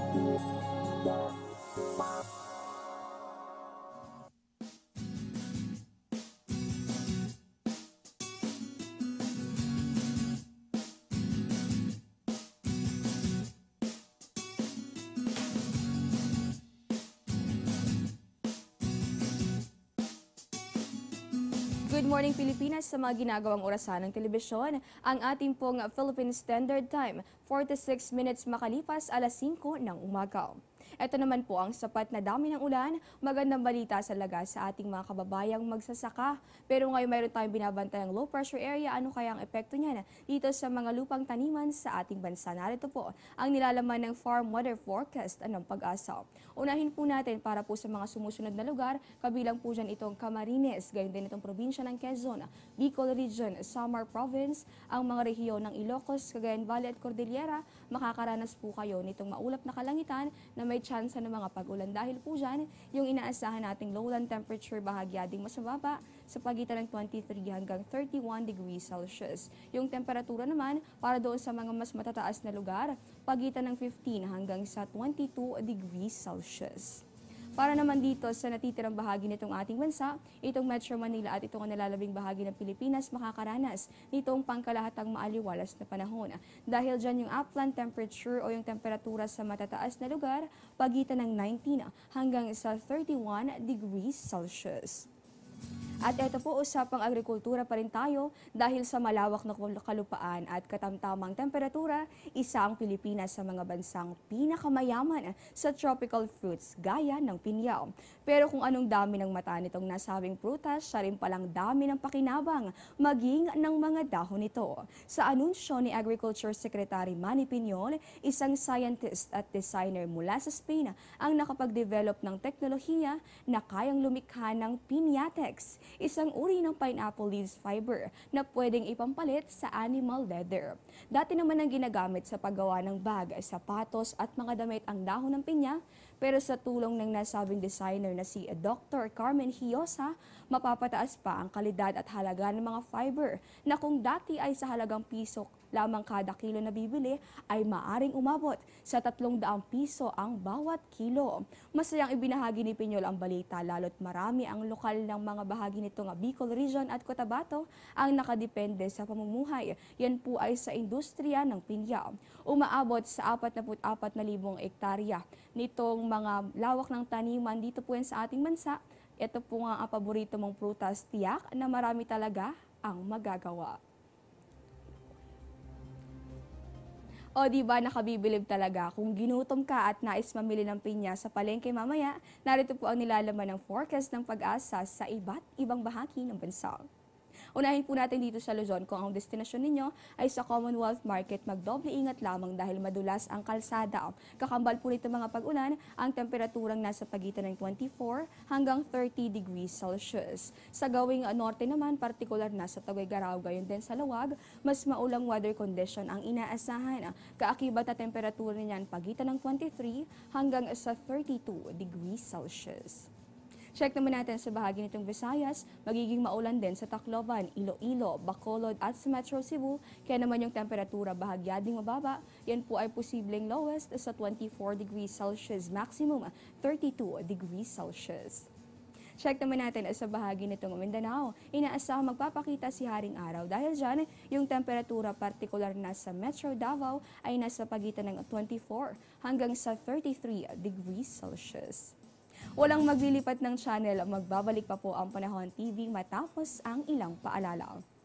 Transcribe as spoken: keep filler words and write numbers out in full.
Good morning Pilipinas sa mga ginagawang orasan ng telebisyon. Ang ating pong Philippine Standard Time, forty-six minutes makalipas alas singko ng umaga. Ito naman po ang sapat na dami ng ulan, magandang balita sa laga sa ating mga kababayang magsasaka. Pero ngayon mayroon tayong binabantayang low pressure area, ano kaya ang epekto niyan dito sa mga lupang taniman sa ating bansa. Narito po ang nilalaman ng Farm Weather Forecast ng Pag-asa. Unahin po natin para po sa mga sumusunod na lugar, kabilang po dyan itong Camarines, gayon din itong probinsya ng Quezon, Bicol Region, Samar Province, ang mga rehiyon ng Ilocos, Cagayan Valley at Cordillera, makakaranas po kayo nitong maulap na kalangitan na may tsansa ng mga pag-ulan. Dahil po dyan, yung inaasahan nating lowland temperature bahagya ding mas mababa sa pagitan ng twenty-three hanggang thirty-one degrees Celsius. Yung temperatura naman para doon sa mga mas matataas na lugar, pagitan ng fifteen hanggang sa twenty-two degrees Celsius. Para naman dito sa natitirang bahagi nitong ating bansa, itong Metro Manila at itong nalalabing bahagi ng Pilipinas makakaranas nitong pangkalahatang maaliwalas na panahon. Dahil dyan yung upland temperature o yung temperatura sa matataas na lugar, pagitan ng nineteen hanggang sa thirty-one degrees Celsius. At ito po, usapang agrikultura pa rin tayo dahil sa malawak na kalupaan at katamtamang temperatura, isa ang Pilipinas sa mga bansang pinakamayaman sa tropical fruits gaya ng pinya. Pero kung anong dami ng mata nitong nasabing prutas, siya rin palang dami ng pakinabang maging ng mga dahon nito. Sa anunsyo ni Agriculture Secretary Manny Piñol, isang scientist at designer mula sa Spain ang nakapag-develop ng teknolohiya na kayang lumikha ng pinyatex, isang uri ng pineapple leaves fiber na pwedeng ipampalit sa animal leather. Dati naman ang ginagamit sa paggawa ng bag, sapatos at mga damit ang dahon ng pinya, pero sa tulong ng nasabing designer na si Doctor Carmen Hiosa, mapapataas pa ang kalidad at halaga ng mga fiber na kung dati ay sa halagang piso lamang kada kilo na bibili ay maaring umabot sa tatlong daang piso ang bawat kilo. Masayang ibinahagi ni Piñol ang balita lalo't marami ang lokal ng mga bahagi nitong Bicol Region at Cotabato ang nakadepende sa pamumuhay. Yan po ay sa industriya ng pinya. Umaabot sa forty-four na libong ektarya nitong mga lawak ng taniman dito po yan sa ating bansa. Ito po nga ang paborito mong prutas, tiyak na marami talaga ang magagawa. O di ba nakabibilib talaga kung ginutom ka at nais mamili ng pinya sa palengke mamaya, narito po ang nilalaman ng forecast ng Pag-asa sa iba't ibang bahagi ng bansa. Unahin po natin dito sa Luzon kung ang destinasyon ninyo ay sa Commonwealth Market, magdoble ingat lamang dahil madulas ang kalsada. Kakambal po nito mga pag-ulan, ang temperaturang nasa pagitan ng twenty-four hanggang thirty degrees Celsius. Sa gawing norte naman, partikular na sa Tuguegarao, gayon din sa Luwag, mas maulang weather condition ang inaasahan. Kaakibat na temperatura niyan pagitan ng twenty-three hanggang sa thirty-two degrees Celsius. Check naman natin sa bahagi nitong Visayas, magiging maulan din sa Tacloban, Iloilo, Bacolod at sa Metro Cebu, kaya naman yung temperatura bahagya ding mababa. Yan po ay posibleng lowest sa twenty-four degrees Celsius, maximum thirty-two degrees Celsius. Check naman natin sa bahagi nitong Mindanao, inaasahang magpapakita si Haring Araw dahil dyan yung temperatura partikular na sa Metro Davao ay nasa pagitan ng twenty-four hanggang sa thirty-three degrees Celsius. Walang maglilipat ng channel, magbabalik pa po ang Panahon T V matapos ang ilang paalala.